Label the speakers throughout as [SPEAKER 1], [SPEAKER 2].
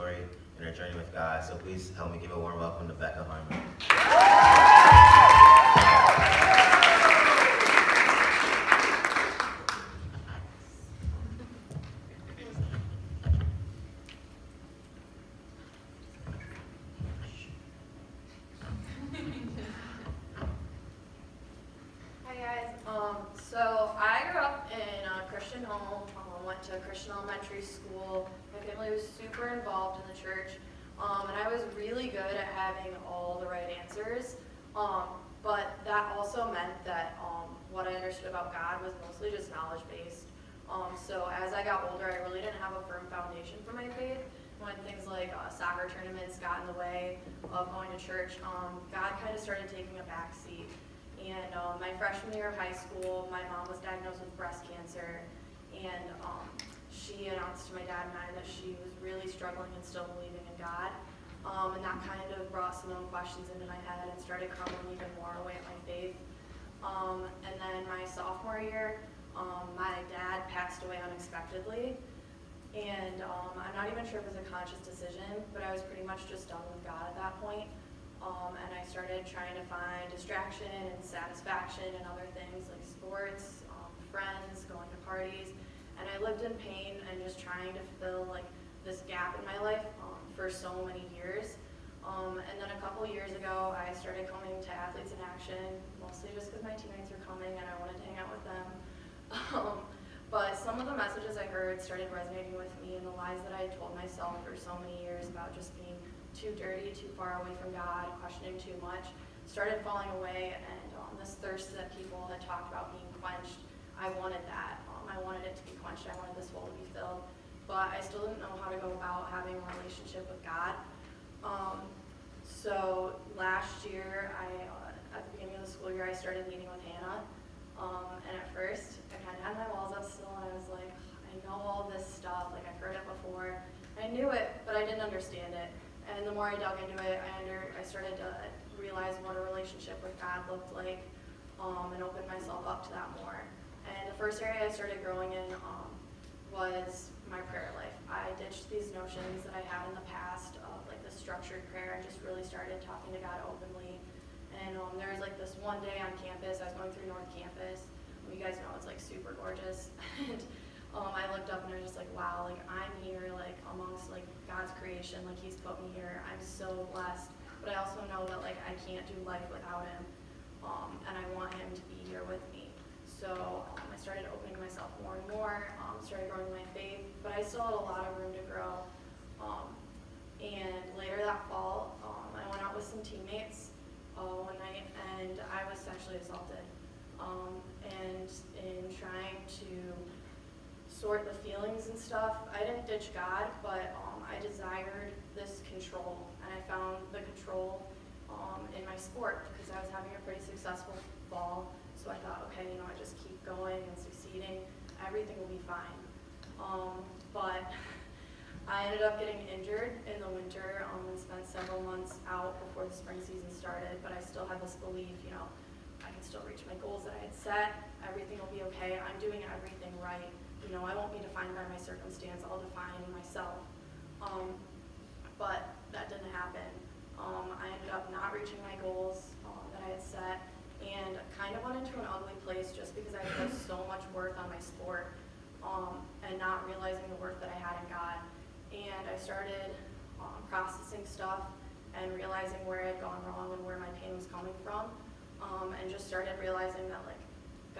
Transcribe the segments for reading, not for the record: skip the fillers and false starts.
[SPEAKER 1] story and her journey with God. So please help me give a warm welcome to Becca Harmon.
[SPEAKER 2] So I grew up in a Christian home, went to a Christian elementary school. My family was super involved in the church, and I was really good at having all the right answers. But that also meant that what I understood about God was mostly just knowledge-based. So as I got older, I really didn't have a firm foundation for my faith. When things like soccer tournaments got in the way of going to church, God kind of started taking a back seat. And my freshman year of high school, my mom was diagnosed with breast cancer, and she announced to my dad and I that she was really struggling and still believing in God. And that kind of brought some own questions into my head and started crumbling even more away at my faith. And then my sophomore year, my dad passed away unexpectedly. And I'm not even sure if it was a conscious decision, but I was pretty much just done with God at that point. And I started trying to find distraction and satisfaction in other things like sports, friends, going to parties. And I lived in pain and just trying to fill like this gap in my life for so many years. And then a couple years ago, I started coming to Athletes in Action, mostly just because my teammates were coming and I wanted to hang out with them. But some of the messages I heard started resonating with me, and the lies that I had told myself for so many years about just being too dirty, too far away from God, questioning too much, started falling away, and this thirst that people had talked about being quenched, I wanted that. I wanted it to be quenched. I wanted this hole to be filled, but I still didn't know how to go about having a relationship with God. So last year, at the beginning of the school year, I started meeting with Hannah, and at first, I kind of had my walls up still, and I was like, I know all this stuff, like I've heard it before. I knew it, but I didn't understand it. And the more I dug into it, I started to realize what a relationship with God looked like, and opened myself up to that more. And the first area I started growing in was my prayer life. I ditched these notions that I had in the past of like the structured prayer and just really started talking to God openly. And there was like this one day on campus, I was going through North Campus. You guys know it's like super gorgeous. And I looked up and I was just like, wow, like I'm here like amongst like God's creation, like he's put me here. I'm so blessed. But I also know that like I can't do life without him. And I want him to be here with me. So I started opening myself more and more, started growing my faith, but I still had a lot of room to grow. And later that fall, I went out with some teammates one night and I was sexually assaulted. And in trying to sort the feelings and stuff, I didn't ditch God, but I desired this control, and I found the control in my sport because I was having a pretty successful fall. So I thought, okay, I just keep going and succeeding, everything will be fine. But I ended up getting injured in the winter and spent several months out before the spring season started, but I still had this belief, I can still reach my goals that I had set, everything will be okay, I'm doing everything right. I won't be defined by my circumstance, I'll define myself. But that didn't happen. I ended up not reaching my goals that I had set, and kind of went into an ugly place just because I put so much worth on my sport, and not realizing the worth that I had in God. And I started processing stuff and realizing where I had gone wrong and where my pain was coming from, and just started realizing that like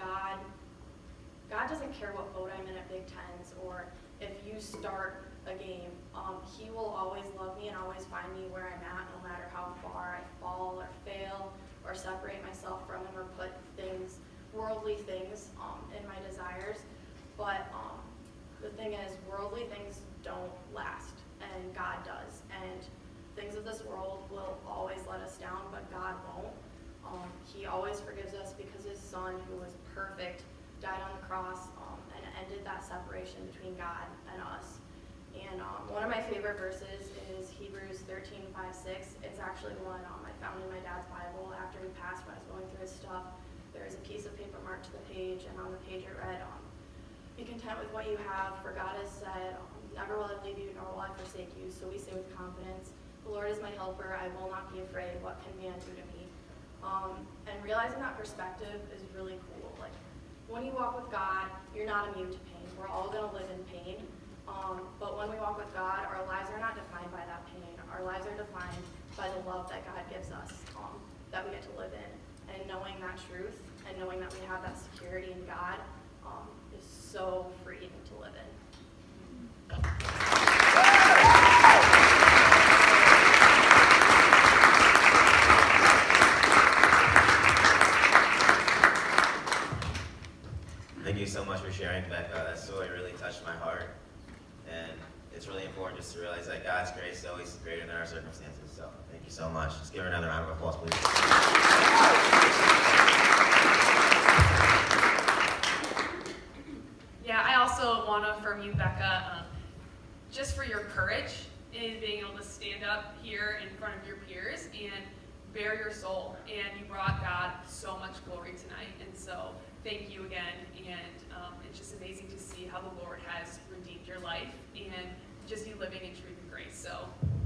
[SPEAKER 2] God doesn't care what boat I'm in at Big Tens or if you start a game. He will always love me and always find me where I'm at, no matter how far I fall or fail or separate myself from him or put things, worldly things, in my desires. But the thing is, worldly things don't last, and God does. And things of this world will always let us down, but God won't. He always forgives us because his son, who was perfect, died on the cross and ended that separation between God and us. And one of my favorite verses is Hebrews 13:5-6. It's actually one I found in my dad's Bible after he passed when I was going through his stuff. There was a piece of paper marked to the page, and on the page it read, be content with what you have, for God has said, Never will I leave you, nor will I forsake you. So we say with confidence, the Lord is my helper. I will not be afraid. What can man do to me? And realizing that perspective is really cool. Like, when you walk with God, you're not immune to pain. We're all going to live in pain. But when we walk with God, our lives are not defined by that pain. Our lives are defined by the love that God gives us, that we get to live in. And knowing that truth and knowing that we have that security in God is so freeing to live in.
[SPEAKER 1] Thank you so much for sharing, Becca. That story really touched my heart. And it's really important just to realize that God's grace is always greater than our circumstances. So thank you so much. Let's give her another round of applause, please.
[SPEAKER 3] Yeah, I also want to affirm you, Becca, just for your courage in being able to stand up here in front of your peers and bare your soul. And you brought God so much glory tonight. And so thank you again. And it's just amazing to see how the Lord has redeemed your life and just you living in truth and grace. So